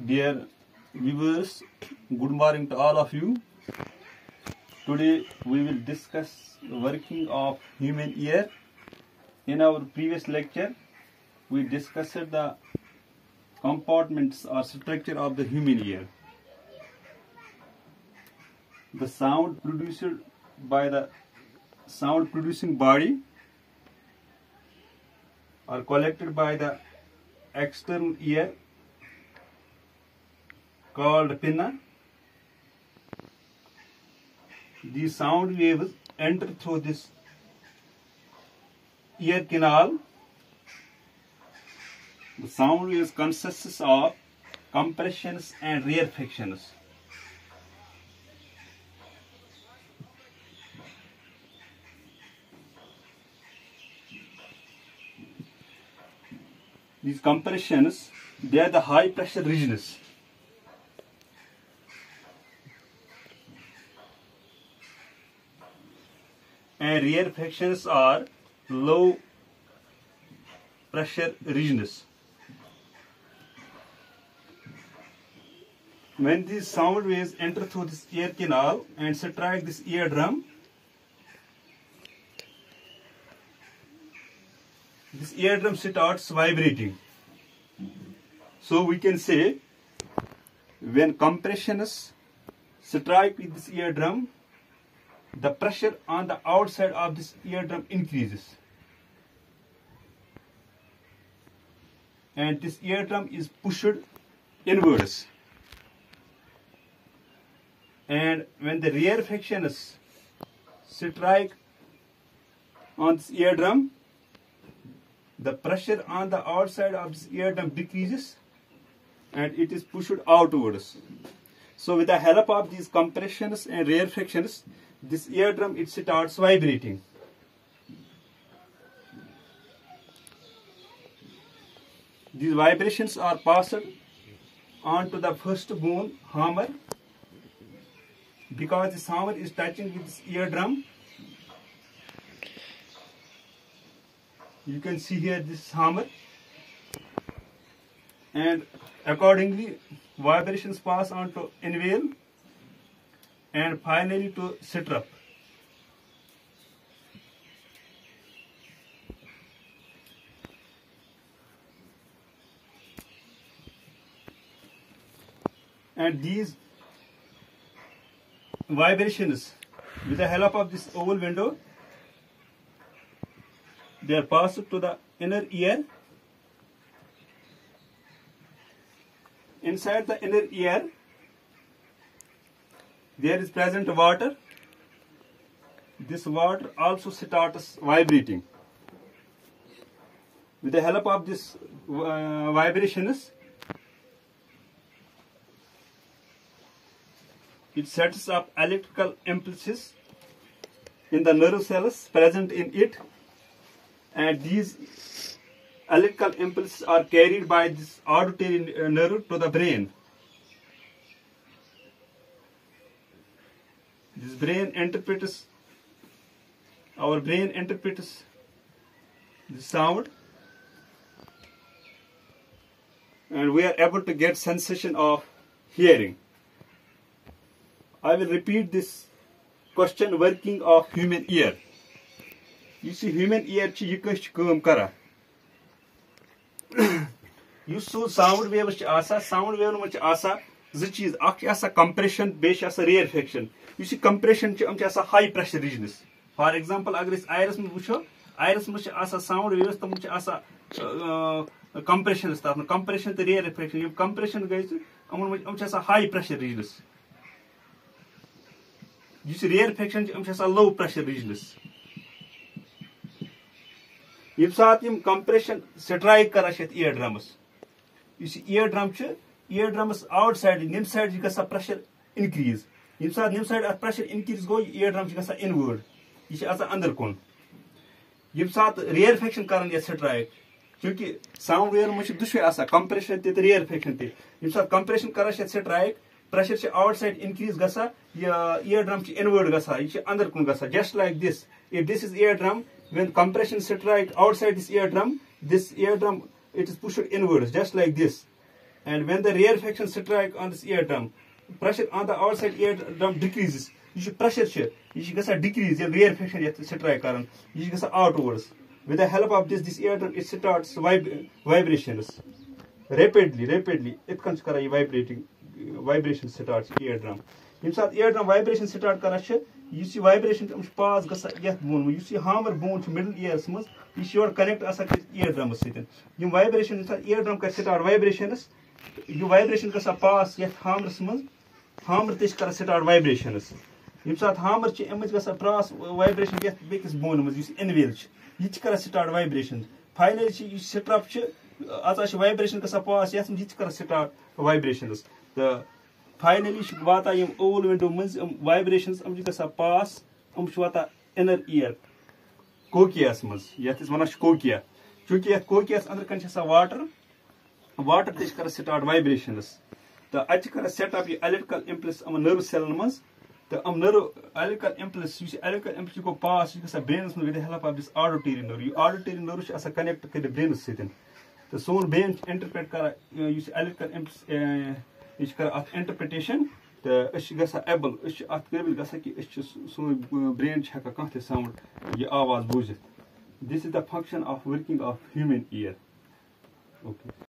Dear viewers, good morning to all of you. Today we will discuss working of human ear. In our previous lecture, we discussed the compartments or structure of the human ear. The sound produced by the sound producing body are collected by the external ear called pinna. These sound waves enter through this ear canal. The sound waves consists of compressions and rarefactions. These compressions, they are the high pressure regions. And rarefactions are low pressure regions. When these sound waves enter through this ear canal and strike this eardrum, this eardrum starts vibrating. So we can say when compressions strike with this eardrum, the pressure on the outside of this eardrum increases. And this eardrum is pushed inwards. And when the rarefactions strike on this eardrum, the pressure on the outside of this eardrum decreases and it is pushed outwards. So with the help of these compressions and rarefactions, this eardrum, it starts vibrating. These vibrations are passed on to the first bone, hammer. Because this hammer is touching with this eardrum, you can see here this hammer, and accordingly vibrations pass on to inval and finally to strap. And these vibrations, with the help of this oval window, they are passed to the inner ear. Inside the inner ear, there is present water. This water also starts vibrating. With the help of this vibrations, it sets up electrical impulses in the nerve cells present in it, and these electrical impulses are carried by this auditory nerve to the brain. This brain interprets, our brain interprets the sound, and we are able to get sensation of hearing. I will repeat this question, working of human ear. You see, human ear chi yikash kaam kara. You saw sound waves chi asa, sound wave no chi asa, zı cheez, ak asa compression, besh asa rarefaction. You see, compression chi am chi asa high pressure regions. For example, agar is iris mein wucho, iris mein chi asa sound waves, tam chi asa compression stuff. Compression to rarefaction. You compression guys, am chi asa high pressure regions. You see, rarefaction chi am chi asa low pressure regions. If saat compression strike kara shet eardrums, you see eardrums outside, inside you gasa pressure increase. If saat inside pressure increase go, eardrums gasa inward. You see asa under kon. If saat rarefaction karan ya strike, kyunki sound wave much dushwe asa compression te rarefaction te. If saat compression kara shet strike, pressure se outside increase gasa, eardrum chi inward gasa, you see under kon gasa. Just like this. If this is eardrum, when compression strike outside this eardrum, it is pushed inwards, just like this. And when the rarefaction strike on this eardrum, pressure on the outside eardrum decreases. This pressure decrease, rarefaction strike karan. This outwards. With the help of this eardrum, it starts vibrations. Rapidly. It comes vibrating. Vibration starts eardrum. If eardrum vibration start karan, you see vibration pass yet bone. You see hammer bone to middle ears. You see connect as eardrum. You vibration eardrum can start vibrations. You vibration ka pass yet hammers hammer tish kara start vibrations. You saw hammer image ka pass vibration yet biggest bone you see invalid. Each kara start vibrations. Finally you strap as vibration ka pass yet each kara start vibrations. The finally vata yum all window vibrations ka pass shwata inner ear. Cochias yet is one of cochia. Chunki cochias under conscious water. Water this start vibrations. The achikara set up electrical impulse on nerve cell the nerve electrical impulse you see electrical impulse you go pass you can brains with the help of this auditory nerve. You auditory nerve as a connect to the brain sitting. The soon brain interpret you see electrical impulse interpretation the gasa able at level gasa ki so brain chaka kante sound ye awaaz boojit. This is the function of working of human ear. Okay.